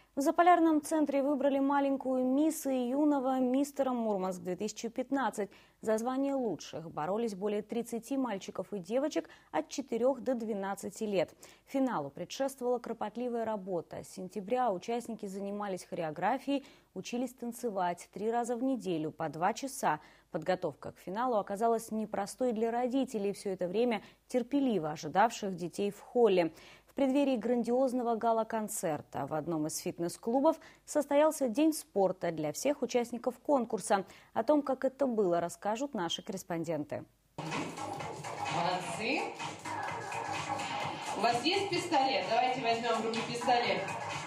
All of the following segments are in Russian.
В Заполярном центре выбрали маленькую мисс и юного мистера Мурманск-2015. За звание лучших боролись более 30 мальчиков и девочек от 4 до 12 лет. Финалу предшествовала кропотливая работа. С сентября участники занимались хореографией, учились танцевать 3 раза в неделю по 2 часа. Подготовка к финалу оказалась непростой для родителей, все это время терпеливо ожидавших детей в холле. В преддверии грандиозного гала-концерта в одном из фитнес-клубов состоялся День спорта для всех участников конкурса. О том, как это было, расскажут наши корреспонденты. Молодцы. У вас есть пистолет? Давайте возьмем в руки пистолет.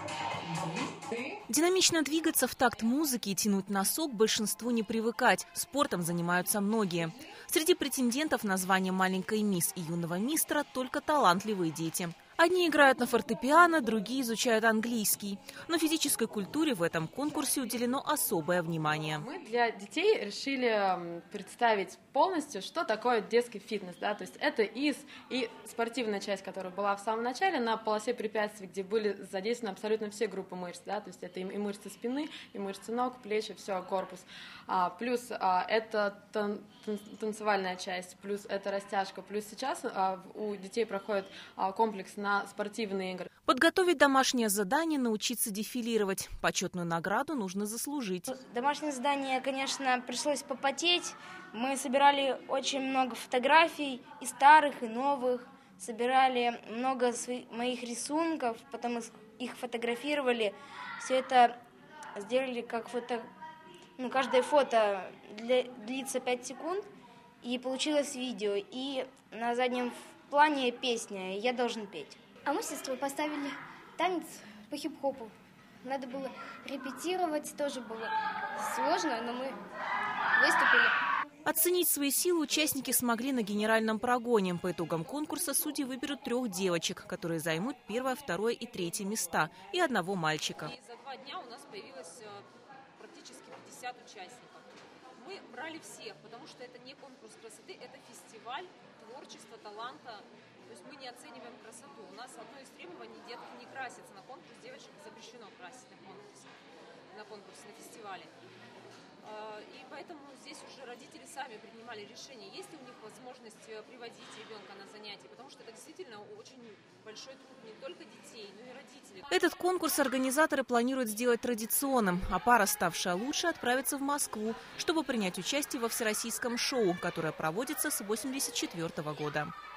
Динамично двигаться в такт музыки и тянуть носок большинству не привыкать. Спортом занимаются многие. Среди претендентов на звание маленькой мисс и юного мистера только талантливые дети. Одни играют на фортепиано, другие изучают английский. Но физической культуре в этом конкурсе уделено особое внимание. Мы для детей решили представить полностью, что такое детский фитнес. Да? То есть это и спортивная часть, которая была в самом начале на полосе препятствий, где были задействованы абсолютно все группы мышц. Да? То есть это и мышцы спины, и мышцы ног, плечи, все, корпус. Плюс это танцевальная часть, плюс это растяжка. Плюс сейчас у детей проходит комплекс на спортивные игры. Подготовить домашнее задание, научиться дефилировать. Почетную награду нужно заслужить. Домашнее задание, конечно, пришлось попотеть. Мы собирали очень много фотографий, и старых, и новых. Собирали много моих рисунков, потом их фотографировали. Все это сделали как фото. Каждое фото длится 5 секунд, и получилось видео. И на заднем плане песня, и я должен петь. А мы с сестрой поставили танец по хип-хопу. Надо было репетировать, тоже было сложно, но мы выступили. Оценить свои силы участники смогли на генеральном прогоне. По итогам конкурса судьи выберут 3 девочек, которые займут 1, 2 и 3 места, и 1 мальчика. И за 2 дня у нас появилось практически 50 участников. Мы брали всех, потому что это не конкурс красоты, это фестиваль творчества, таланта. То есть мы не оцениваем красоту. У нас одно из требований – детки не красятся на конкурс, девочек запрещено красить на конкурсе, на фестивале. И поэтому здесь уже родители сами принимали решение, есть ли у них возможность приводить ребенка на занятия, потому что это действительно очень большой труд не только детей, но и родителей. Этот конкурс организаторы планируют сделать традиционным, а пара, ставшая лучше, отправится в Москву, чтобы принять участие во всероссийском шоу, которое проводится с 1984 года.